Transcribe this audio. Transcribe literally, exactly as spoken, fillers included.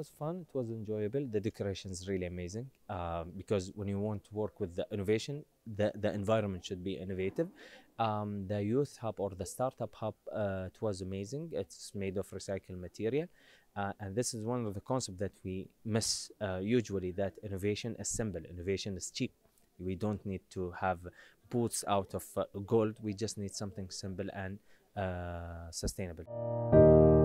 was fun. It was enjoyable. The decoration is really amazing um, because when you want to work with the innovation, the, the environment should be innovative. Um, the youth hub or the startup hub, uh, it was amazing. It's made of recycled material. Uh, and this is one of the concepts that we miss uh, usually, that innovation is simple, innovation is cheap. We don't need to have boots out of uh, gold. We just need something simple and uh, sustainable.